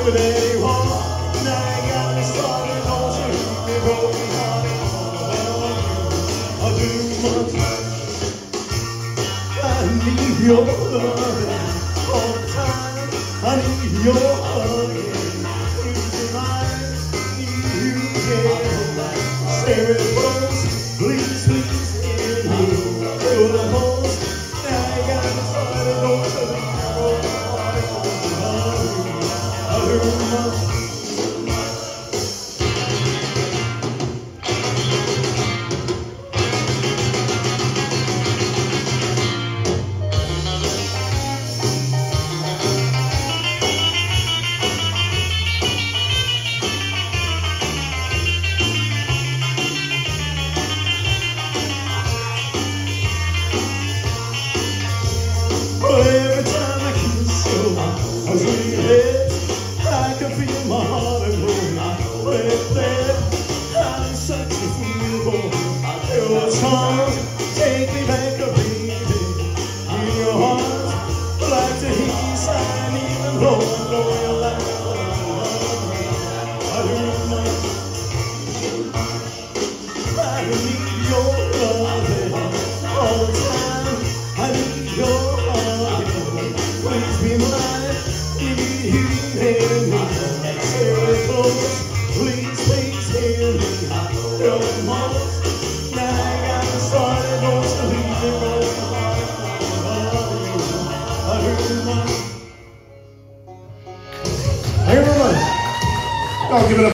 There you are. Now I got me started. Don't you leave me broken hearted. I do much. I need your love all the time. I need your hugging. Please be mine. You can stay with us. Please, please, in you. You're the most. Now I got me started. Don't you leave me broken hearted. I do much. Every time I kiss you, I was leaving. I can feel my heart and roll. I'm such a fool. Your charms take me back, baby. In your arms, like the heat sign, even though I know you like I do much. I need your loving all the time. I need your please be mine, you hear me, stay really close, please, please hear me, you're the most, now I got me started, don't you leave me broken hearted, I do much. Thank you very much. Y'all give it up.